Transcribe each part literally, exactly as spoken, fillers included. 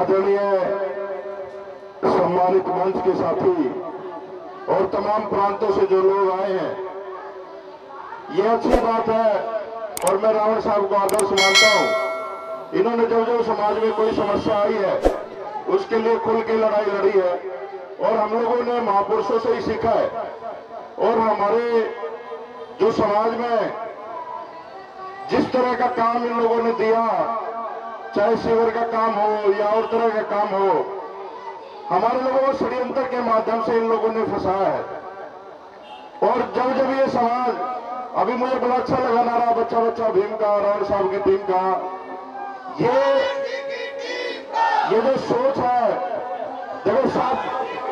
आदरणीय सम्मानित मंच के साथी और तमाम प्रांतों से जो लोग आए हैं, ये अच्छी बात है और मैं रावण साहब को आदर्श मानता हूं। इन्होंने जो जो समाज में कोई समस्या आई है उसके लिए खुल के लड़ाई लड़ी है और हम लोगों ने महापुरुषों से ही सीखा है। और हमारे जो समाज में जिस तरह का काम इन लोगों ने दिया, चाहे शिविर का काम हो या और तरह का काम हो, हमारे लोगों को षड्यंत्र के माध्यम से इन लोगों ने फंसाया है। और जब जब ये समाज, अभी मुझे बड़ा अच्छा लगा नारा बच्चा बच्चा भीम का, रावण साहब की टीम का, ये ये जो सोच है, देखो साहब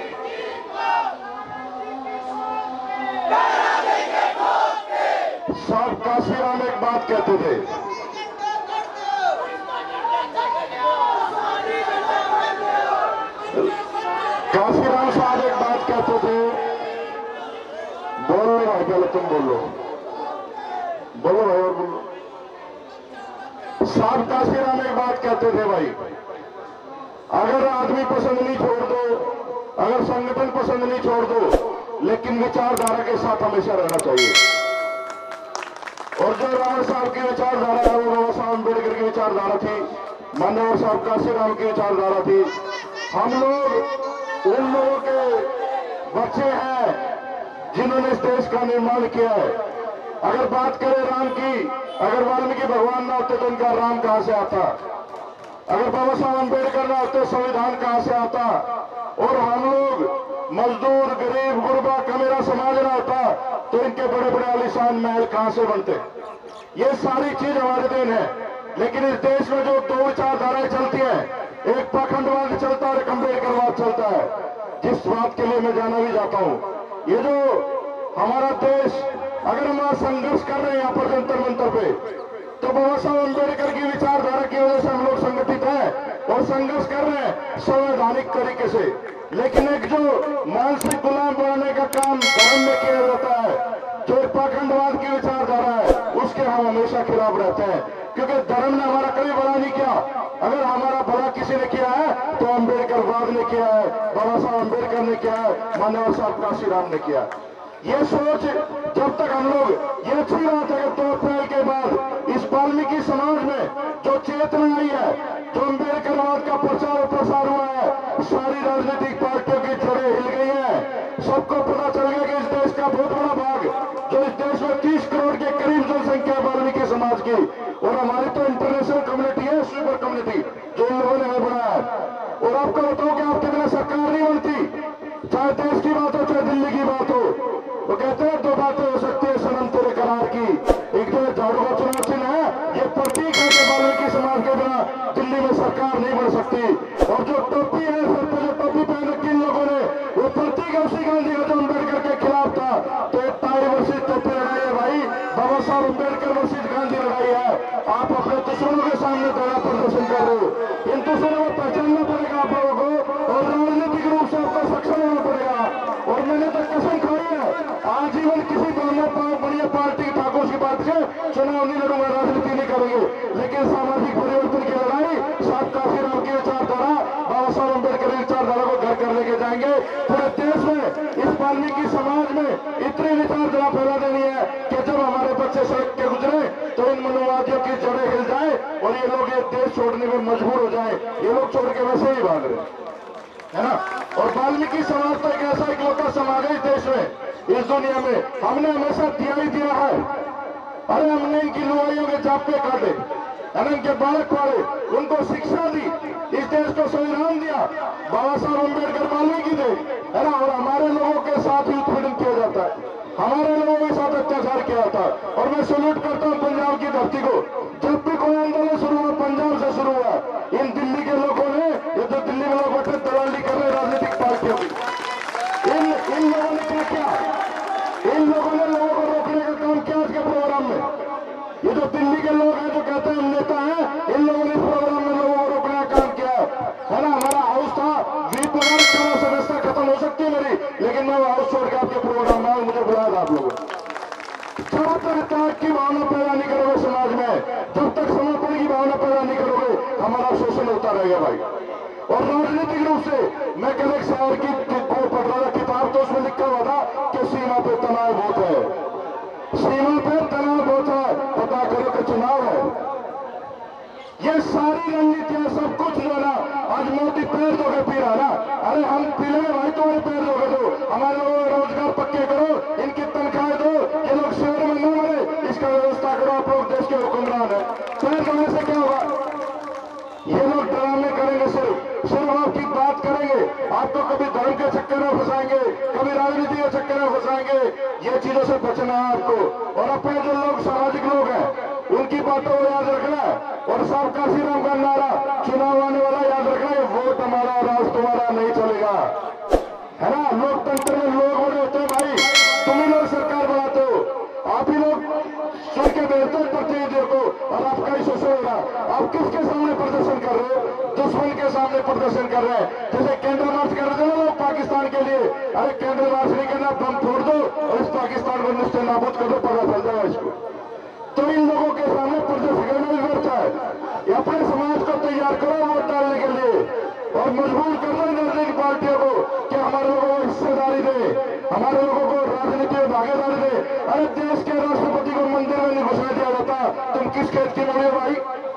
साहब काशीराम एक बात कहते थे, काशीराम साहब एक बात कहते थे, बोल लो भाई, पहले तुम बोलो, बोलो भाई और बोलो। साहब काशीराम एक बात कहते थे, भाई अगर आदमी पसंद नहीं छोड़ दो, अगर संगठन पसंद नहीं छोड़ दो, लेकिन विचारधारा के साथ हमेशा रहना चाहिए। और जो रावण साहब की विचारधारा है वो बाबा साहब अम्बेडकर की विचारधारा थी, मानव साहब काशीराम की विचारधारा थी। हम लोग उन लोगों के बच्चे हैं जिन्होंने इस देश का निर्माण किया है। अगर बात करें राम की, अगर वाल्मीकि भगवान ना होते तो उनका राम कहां से आता, अगर बाबा साहब अम्बेडकर ना होते संविधान कहां से आता, और हम लोग मजदूर गरीब गुरबा का मेरा समाज ना होता तो इनके बड़े बड़े आलीशान महल कहां से बनते। ये सारी चीज हमारे देन है। लेकिन इस देश में जो दो विचारधाराएं चलती है, एक पाखंडवाद चलता है और एक अम्बेडकरवाद चलता है, जिस बात के लिए मैं जाना भी जाता हूं। ये जो हमारा देश, अगर हम आज संघर्ष कर रहे हैं यहाँ पर जंतर मंतर पे, तो बाबा साहब अम्बेडकर की विचारधारा की वजह से हम लोग संगठित हैं और संघर्ष कर रहे हैं संवैधानिक तरीके से। लेकिन एक जो मानसिक गुलाम बनाने का काम धर्म में किया जाता है, जो पाखंडवाद की विचारधारा है, उसके हम हमेशा खिलाफ रहते हैं, क्योंकि धर्म ने हमारा कभी भला नहीं किया। अगर हमारा भला किसी ने किया है तो अम्बेडकरवाद ने किया है, बाबा साहब अम्बेडकर ने किया है, मानव साहब काशीराम ने किया। ये सोच जब तक हम लोग, ये अच्छी बात है कि दो अप्रैल के बाद इस वाल्मीकि समाज में जो चेतना आई है, जो अम्बेडकरवाद का प्रचार और प्रसार हुआ है, सारी राजनीतिक पार्टियों की जड़ें हिल गई हैं। सबको पता चल गया कि इस देश का बहुत बड़ा भाग, जो इस देश में तीस करोड़ के करीब जनसंख्या वाल्मीकि समाज की, और हमारी तो इंटरनेशनल कम्युनिटी है, सुपर कम्युनिटी, जो इन लोगों ने हमें बनाया है। और आपको बताओ कि आपके बिना सरकार नहीं बनती, चाहे देश की बात हो चाहे दिल्ली की बात हो। वो कहते हैं दो बातें हो सकती है सनम तेरे करार की, एक तो झाड़ू का चुनाव चिन्ह है, ये प्रतीक है कि वाल्मीकि समाज के बिना दिल्ली में सरकार नहीं बन सकती। और जो टोपी है, सर पे जो टोपी पहन रखी इन लोगों ने, वो प्रतीक है उसी गांधी का जो अम्बेडकर के खिलाफ था। तो एक टाई वर्षित टोपी लड़ाई है भाई, बाबा साहब अम्बेडकर वर्षित गांधी लड़ाई है। आप अपने दुश्मनों के सामने धरना प्रदर्शन कर रहे हो, इन दुश्मनों को पहचानना पड़ेगा आप लोगों को, और राजनीतिक रूप से आपको सक्षम होना पड़ेगा। और मैंने तो कसम खाई है, आजीवन किसी बढ़िया पार्टी ठाकुर की पार्टी से चुनाव नहीं लड़ूंगा, राजनीति नहीं करेंगे, लेकिन सामाजिक परिवर्तन की लड़ाई साहब काशीराम की विचारधारा, बाबा साहब अम्बेडकर की विचारधारा को घर कर लेके जाएंगे। पूरे देश में इस वाल्मीकि समाज में इतनी विचारधारा फैला देनी है कि जब हमारे बच्चे सड़क के गुजरे तो इन मनोवादियों की जड़ें हिल जाए और ये लोग ये देश छोड़ने में मजबूर हो जाए। ये लोग छोड़ के वैसे ही भाग रहे है ना। और वाल्मीकि समाज तो एक ऐसा इकलौता समाज है इस देश में, इस दुनिया में, हमने हमेशा दिया ही दिया है। अरे हमने इनकी लुगाइयों के जाप्ते काटे, इनके बालक पाले, उनको शिक्षा दी, इस देश को संविधान दिया, बाबा साहब अम्बेडकर वाल्मीकि थे, है ना। और हमारे लोगों के साथ ही उत्पीड़न किया जाता है, हमारे लोगों के साथ अत्याचार किया जाता है। और मैं सैल्यूट करता हूं पंजाब की धरती को, जब भी कोई आंदोलन शुरू हुआ पंजाब से शुरू हुआ। इन दिल्ली के लोगों ने, ये जो दिल्ली में लोग बैठे दलाली कर रहे राजनीतिक पार्टियों की, इन इन लोगों ने क्या किया, इन लोगों ने लोगों को रोकने का काम किया आज के प्रोग्राम में। ये जो दिल्ली के लोग हैं जो कहते हैं हम नेता हैं, इन लोगों ने प्रोग्राम में लोगों को रोकने का काम किया है ना। हमारा हाउस था, वीप लगाने का सदस्यता खत्म हो सकती है मेरी, लेकिन मैं हाउस छोड़ के आपके प्रोग्राम में मुझे बुलाया था आप लोगों ने। जब तक त्याग की भावना पैदा नहीं करोगे समाज में, जब तक समर्पण की भावना पैदा नहीं करोगे, हमारा शोषण होता रहेगा भाई। और राजनीतिक रूप से मैं कल एक शायर की को पढ़ रहा था किताब, तो उसमें लिखा हुआ था कि सीमा पे तनाव बहुत है, सीमा पे तनाव बहुत है, पता करो कि चुनाव है। ये सारी रणनीतियां सब कुछ जो है ना, आज मोदी पैर धो के पी रहा ना, अरे हम पी लेंगे भाई, तुम्हारे पैर धो के दो, हमारे लोगों को रोजगार पक्के करो, इनकी तनख्वाह दो, ये लोग शहर में न मरे, इसका व्यवस्था करो, आप लोग देश के हुक्मरान है। पैर धोने से क्या होगा? ये लोग ड्रामे करेंगे, सिर्फ सिर्फ आपकी बात करेंगे, आपको कभी धर्म के चक्कर में फंसाएंगे, कभी राजनीति के चक्कर में फंसाएंगे। ये चीजों से बचना है आपको। और अपने जो लोग सामाजिक लोग हैं उनकी बातों को याद रखना है। और साहब काशीराम का नारा चुनाव आने वाला याद रखना है, वोट हमारा राज तुम्हारा नहीं चलेगा, है ना। लोकतंत्र में लोग बड़े होते हैं भाई, तुम ही लोग सरकार बनाते हो, आप ही लोग चुन के भेजते हो प्रतिनिधियों को, और आपका ही शोषण हो रहा। आप किसके सामने प्रदर्शन कर रहे हो? दुश्मन के सामने प्रदर्शन कर रहे हैं। जैसे कैंडल मार्च कर रहे थे ना लोग पाकिस्तान के लिए, अरे कैंडल मार्च नहीं करना, बम फोड़ दो और इस पाकिस्तान को निश्चय नाबूद कर दो, पता चल जाएगा इसको। तो इन लोगों के सामने प्रदर्शन करना भी व्यर्थ है। अपने समाज को तैयार करो वोट डालने के लिए, और मजबूर कर दो राजनीतिक पार्टियों को कि हमारे लोगों को हिस्सेदारी दे, हमारे लोगों को राजनीति में भागीदारी दे। अरे देश के राष्ट्रपति को मंदिर में नहीं घुसने दिया जाता, तुम किस खेत की मरी हो भाई?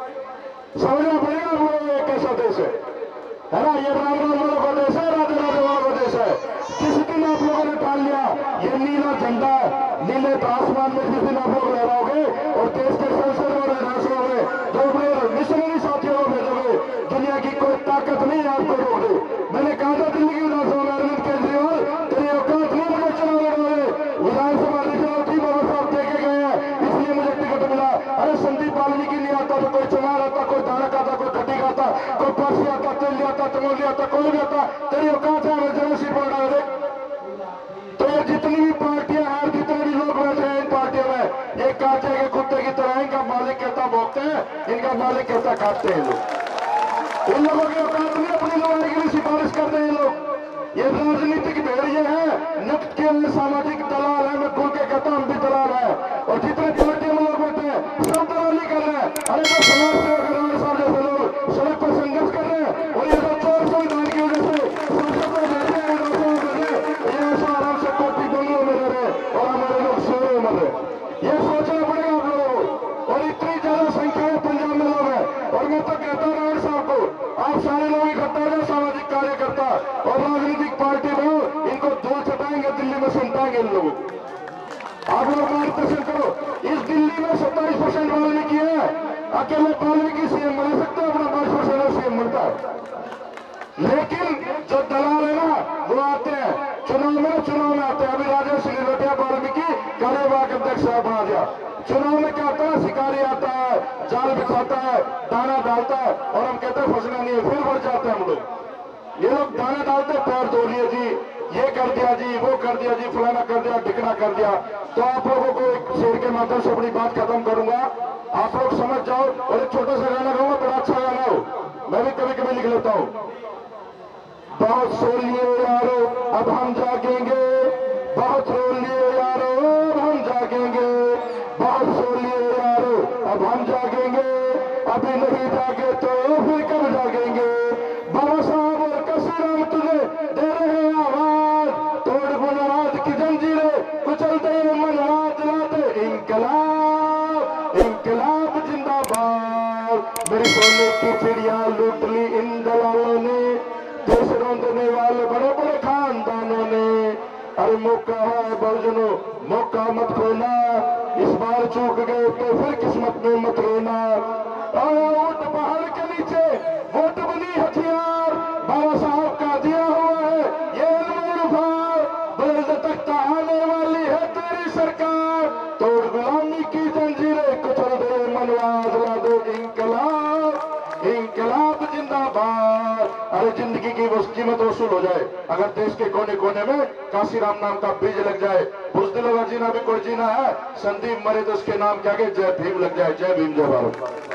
समझना पड़ेगा आप लोगों को, कैसा देश है, है ना। ये राम राम वालों का देश है, राधे राधे वालों का देश है। किस दिन आप लोगों ने ठान लिया ये नीला झंडा, नीले आसमान में जिस दिन आप लोग लहराओगे और देश के संसद और विधानसभा में जो अपने मिशनरी साथियों को भेजोगे, दुनिया की कोई ताकत नहीं आपको रोक दे। मैंने कहा था दिल्ली की विधानसभा में अरविंद केजरीवाल, तेरी औकात नहीं मुझे चुनाव लड़वाए, विधानसभा अध्यक्ष थी बाबा साहब देखे गए हैं इसलिए मुझे टिकट मिला। अरे संदीप वाल्मीकि नहीं आता तो कोई चमार आता, कोई धारक आता, कोई खटीक आता, कोई पासी आता, तेली आता, तमोली आता, कोई भी आता, तेरी औकात है हमें जरा सी पड़ा दे। तो ये जितनी भी पार्टियां हैं, जितने भी लोग बैठे हैं इन पार्टियों में, एक कांचे के कुत्ते की तरह, इनका मालिक कहता भोगते हैं, इनका मालिक कहता काटते हैं लोग। इन लोगों की औकात नहीं अपनी लड़ाई के लिए सिफारिश करते हैं लोग। ये राजनीतिक भेड़िए हैं, नियुक्त किए हुए सामाजिक दलाल है। मैं खुल के कहता हूं हम भी दलाल है, और जितने पार्टियों में लोग बैठे हैं सब दलाली कर रहे हैं। अरे जो समाज सेवा कर रहे हैं साहब जैसे लोग सड़क पर संघर्ष कर रहे हैं, और ये जो चोर संविधान की वजह से संसद में बैठे हैं, विधानसभा में बैठे हैं, ये ऐसा आराम से कोठी बंगलों में रह रहे हैं और हमारे लोग शहरों में मर रहे हैं। ये सोचना पड़ेगा आप लोगों को। और इतनी ज्यादा संख्या में पंजाब में लोग हैं, और मैं तो कहता हूँ नारायण साहब को, आप सारे लोग इकट्ठा हो जाए, सामाजिक कार्यकर्ता और राजनीतिक पार्टी में हो, इनको धूल छटाएंगे, दिल्ली में समेटाएंगे इन लोगों को। आप लोग मार्गदर्शन करो। इस दिल्ली में सत्ताईस परसेंट वाल्मीकि है, अकेले वाल्मीकि सीएम बना सकते हैं, अपना पांच परसेंट सीएम मिलता है। लेकिन जो दलाल है ना वो आते हैं चुनाव में, चुनाव में आते हैं। अभी राजेश सिंह वाल्मीकि कार्यवाहक अध्यक्ष साहब बना दिया। चुनाव में क्या आता है? शिकारी आता है, जाल बिछाता है, दाना डालता है, और हम कहते हैं फंसना नहीं है, फिर बढ़ जाते हैं हम लोग। ये लोग दाना डालते हैं, पैर धो लिए जी, ये कर दिया जी, वो कर दिया जी, फलाना कर दिया, ढिकना कर दिया। तो आप लोगों को एक शेर के माध्यम से अपनी बात खत्म करूंगा, आप लोग समझ जाओ। और एक छोटा सा गाना गाऊंगा, बड़ा अच्छा गाना हो, मैं भी कभी कभी लिख लेता हूँ। बहुत सो लिए यारो अब हम जागेंगे, बहुत रो लिए यारो अब हम जागेंगे, बहुत सो लिए यारो अब हम जागेंगे, अभी नहीं जागे तो फिर कब जागेंगे। बाबा साहब और काशीराम तुझे दे रहे हैं आवाज, तोड़ बुनियाद की जंजीरें कुचलते मनवाद दिलाते इंकलाब, इंकलाब जिंदाबाद। मेरी सोने की चिड़िया लूट ली इन दलालों ने, देश रोंदने वाले बड़े बड़े खानदानों ने। अरे मौका है बर्जनो, मौका मत खोना, इस बार चूक गए तो फिर किस्मत में मत रोना। वोट पहाड़ के नीचे वोट बनी हथियार, बाबा साहब का दिया हुआ है ये अनमोल उपहार। बुलंद तख्त आने वाली है तेरी सरकार, तोड़ गुलामी की जंजीरें कुचल दे मनवाद ला दो इंकलाब, इंकलाब जिंदाबाद। अरे जिंदगी की कीमत वसूल हो जाए अगर देश के कोने कोने में काशीराम नाम का बीज लग जाए। बुजदिलों का जीना भी कोई जीना है, संदीप मरे तो उसके नाम क्या के जय भीम लग जाए। जय भीम, जय भारत।